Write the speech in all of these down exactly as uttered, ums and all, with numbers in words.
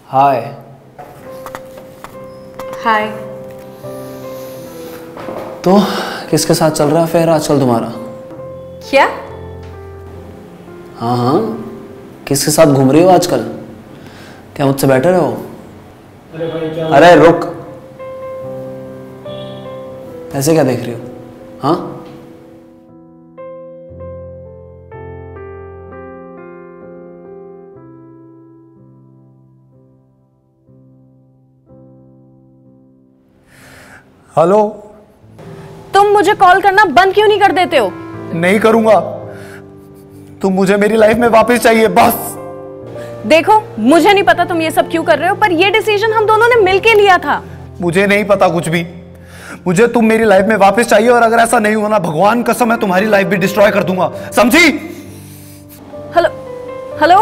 हाय। हाय। तो किसके साथ चल रहा है फिर आजकल तुम्हारा? क्या? हाँ हाँ, किसके साथ घूम रही हो आजकल? क्या मुझसे बेटर है वो? अरे भाई क्या? अरे रुक, ऐसे क्या देख रही हो? हाँ हेलो। तुम मुझे कॉल करना बंद क्यों नहीं कर देते हो? नहीं करूंगा। तुम मुझे मेरी लाइफ में वापस चाहिए बस। देखो, मुझे नहीं पता तुम ये सब क्यों कर रहे हो, पर ये डिसीजन हम दोनों ने मिलके लिया था। मुझे नहीं पता कुछ भी। मुझे तुम मेरी लाइफ में वापस चाहिए, और अगर ऐसा नहीं हुआ ना, भगवान कसम है तुम्हारी लाइफ भी डिस्ट्रॉय कर दूंगा, समझी? Hello hello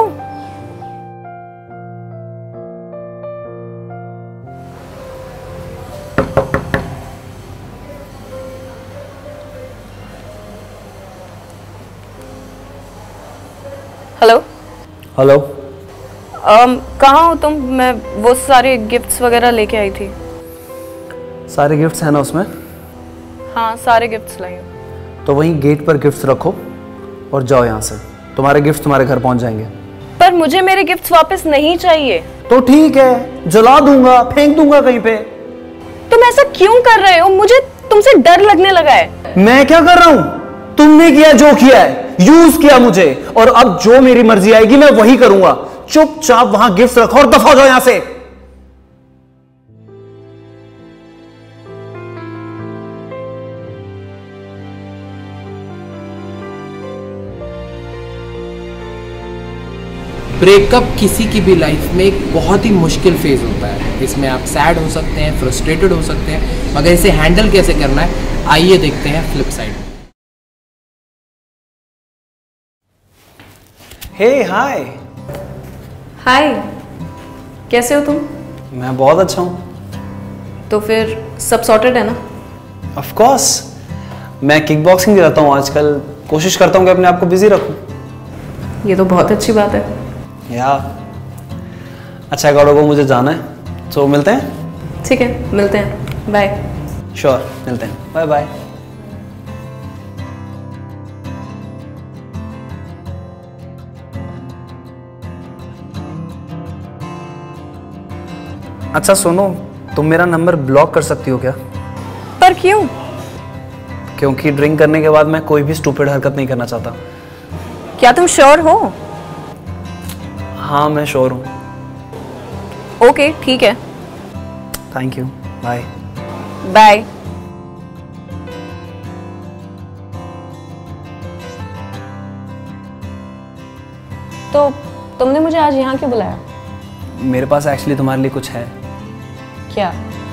hello hello. um, कहाँ हो तुम? मैं वो सारे गिफ्ट्स वगैरह लेके आई थी। सारे गिफ्ट्स हैं ना उसमें? हाँ, सारे गिफ्ट्स लाई हूँ। तो वहीं गेट पर गिफ्ट्स रखो और जाओ यहाँ से। तुम्हारे गिफ्ट्स तुम्हारे घर पहुँच जाएंगे। पर मुझे मेरे गिफ्ट्स वापस नहीं चाहिए। तो ठीक है, जला दूंगा, फेंक दूंगा कहीं पे। तुम ऐसा क्यों कर रहे हो? मुझे तुमसे डर लगने लगा है। मैं क्या कर रहा हूँ? तुमने किया जो किया है, यूज किया मुझे, और अब जो मेरी मर्जी आएगी मैं वही करूंगा। चुपचाप वहां गिफ्ट रखो और दफा हो जाओ यहां से। ब्रेकअप किसी की भी लाइफ में एक बहुत ही मुश्किल फेज होता है। इसमें आप सैड हो सकते हैं, फ्रस्ट्रेटेड हो सकते हैं, मगर इसे हैंडल कैसे करना है आइए देखते हैं फ्लिप साइड। हे हाय। हाय, कैसे हो तुम? मैं बहुत अच्छा हूं। तो फिर सब सॉर्टेड है ना? Of course. मैं किक बॉक्सिंग करता हूं आजकल, कोशिश करता हूं कि अपने आप को बिजी रखूं। ये तो बहुत अच्छी बात है। या अच्छा, गौरव को मुझे जाना है, तो मिलते हैं। ठीक है, मिलते हैं। बाय। श्योर, मिलते हैं। Bye bye. अच्छा सुनो, तुम मेरा नंबर ब्लॉक कर सकती हो क्या? पर क्यों? क्योंकि ड्रिंक करने के बाद मैं कोई भी स्टूपिड हरकत नहीं करना चाहता। क्या तुम श्योर हो? हाँ मैं श्योर हूँ। ओके ठीक है। Thank you. Bye bye. तो तुमने मुझे आज यहाँ क्यों बुलाया? मेरे पास एक्चुअली तुम्हारे लिए कुछ है। क्या?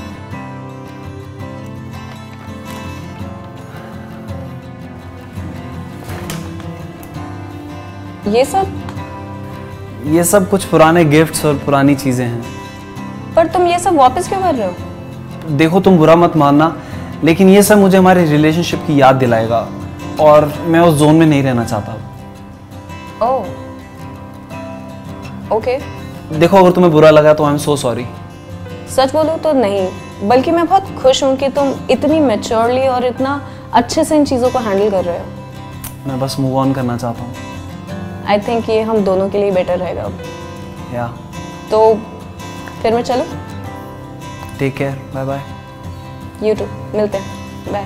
ये सब? ये सब कुछ पुराने गिफ्ट्स और पुरानी चीजें हैं। पर तुम ये सब वापस क्यों कर रहे हो? देखो, तुम बुरा मत मानना, लेकिन ये सब मुझे हमारे रिलेशनशिप की याद दिलाएगा, और मैं उस जोन में नहीं रहना चाहता। Oh okay. देखो, अगर तुम्हें बुरा लगा तो आई एम सो सॉरी। सच बोलूं तो नहीं, बल्कि मैं बहुत खुश हूँ कि तुम इतनी मैच्योरली और इतना अच्छे से इन चीज़ों को हैंडल कर रहे हो। मैं बस मूव ऑन करना चाहता हूँ। आई थिंक ये हम दोनों के लिए बेटर रहेगा अब। या तो फिर मैं चलूँ? Take care, bye bye. You too, मिलते हैं। बाय।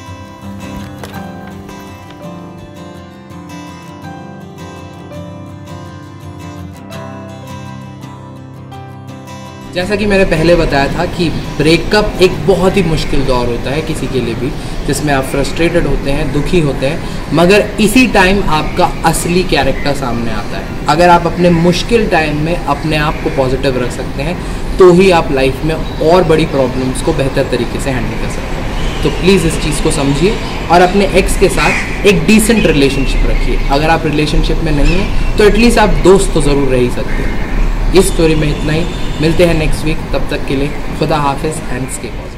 जैसा कि मैंने पहले बताया था कि ब्रेकअप एक बहुत ही मुश्किल दौर होता है किसी के लिए भी, जिसमें आप फ्रस्ट्रेटेड होते हैं, दुखी होते हैं, मगर इसी टाइम आपका असली कैरेक्टर सामने आता है। अगर आप अपने मुश्किल टाइम में अपने आप को पॉजिटिव रख सकते हैं तो ही आप लाइफ में और बड़ी प्रॉब्लम्स को बेहतर तरीके से हैंडल कर सकते हैं। तो प्लीज़ इस चीज़ को समझिए और अपने एक्स के साथ एक डिसेंट रिलेशनशिप रखिए। अगर आप रिलेशनशिप में नहीं हैं तो एटलीस्ट आप दोस्त तो ज़रूर रह ही सकते हैं। इस स्टोरी में इतना ही। मिलते हैं नेक्स्ट वीक, तब तक के लिए खुदा हाफिज़ एंड स्टे पॉजिटिव।